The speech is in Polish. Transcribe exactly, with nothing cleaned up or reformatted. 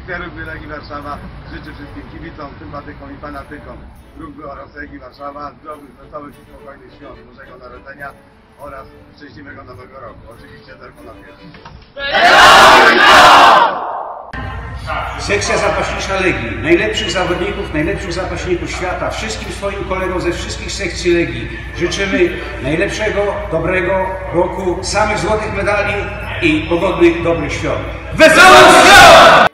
Wszystkie rugby Legii Warszawa życzę wszystkim kibicom, sympatykom i fanatykom rugby oraz Legii Warszawa zdrowych, wesołych i spokojnych świąt Bożego Narodzenia oraz szczęśliwego Nowego Roku. Oczywiście tylko na pierwszy. Sekcja zapaśnicza Legii. Najlepszych zawodników, najlepszych zapaśników świata, wszystkim swoim kolegom ze wszystkich sekcji Legii życzymy najlepszego, dobrego roku, samych złotych medali i pogodnych, dobrych świąt. Wesołych świąt!